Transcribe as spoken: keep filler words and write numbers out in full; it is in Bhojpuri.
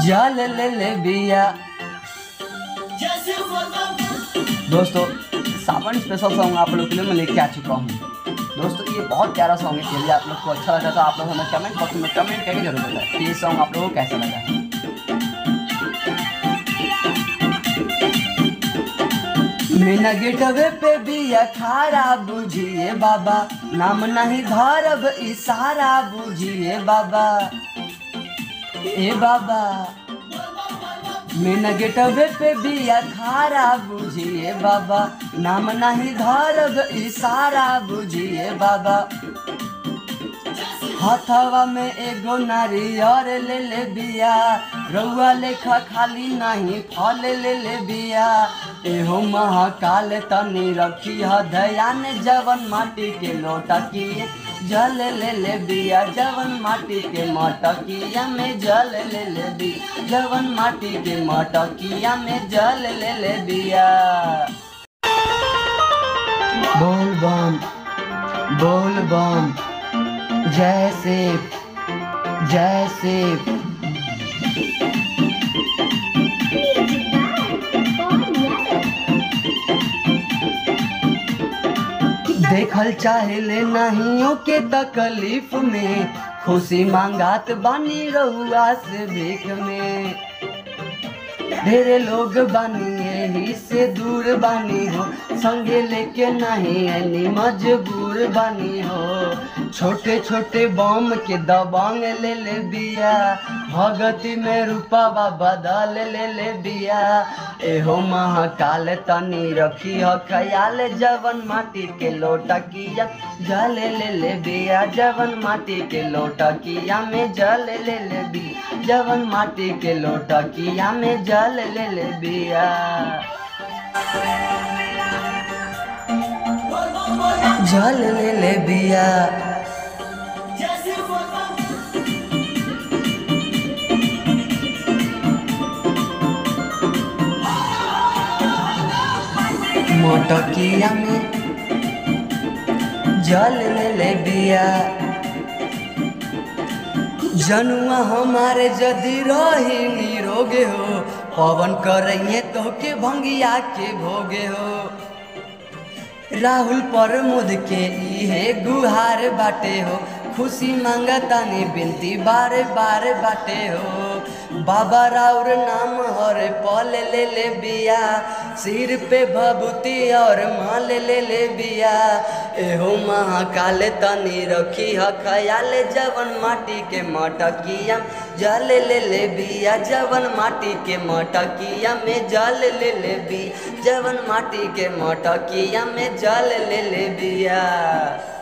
जल ले ले बिया। दोस्तों सावन स्पेशल सॉन्ग आप लोग के लिए मैं लेके आ चुका हूँ। दोस्तों ये बहुत प्यारा सॉन्ग है। यदि आप लोग को अच्छा लगा तो आप लोग हमें कमेंट बॉक्स में कमेंट करके जरूर बताएं कि ये सॉन्ग आप लोगों को कैसा लगा। मीना गेटवे पे बिया खारा बुझिए बाबा, नाम नहीं धरब इशारा बुझिए बाबा। ए बाबा मीना गेटवे पे बिया खारा बुझिए बाबा, नाम नहीं धरब इशारा बुझिए बाबा। हथवा में एगो नारियर ले ले बिया, रउआ लेखा खाली नहीं फल ले ले बिया। एहो महाकाल तनी रखी ह ध्यान, जवन माटी के लोटकिए जल ले ले बिया, जवन माटी के मटकिया में जल ले ले बिया, जवन माटी के मटकिया में जल ले ले बिया। बोल बम बोल बम जय शिव जय शिव। देखल चाहेले नाहियों के तकलीफ में, खुशी मांगात बानी रहुआ से भीख में। ढेरे लोग बानी यही से दूर बानी हो, संगे लेके नहीं ऐनी मजबूर बानी हो। छोटे छोटे बम के दबंग ले ले बिया, भगती में रूपा बदल ले ले बिया। एहो महाकाल तनी रखी हो ख्याल, जवन माटी के लोटकिया जल ले ले बिया, जवन माटी के लोटकिया में जल ले ले बिया, जवन माटी के लोटकिया में जल ले ले बिया। जल ले ले बिया। मोटकिया में जल ले ले बिया। जनुआ हमारे जदि रही निरोगे हो, पवन करेंगे तो के भंगिया के भोगे हो। राहुल प्रमोद के इहे गुहार बाटे हो, खुशी मांगतानी बिनती बार बार बाटे हो। बाबा राउर नाम हर पल ले ले बिया, सिर पे भभूति और माल ले ले बिया। एहो महाकाल तनी रखी ह ख्याल, जवन माटी के मटकिया जल ले ले बिया, जवन माटी के मटकिया में जल ले ले बिया, जवन माटी के मटकिया में जल ले ले बिया।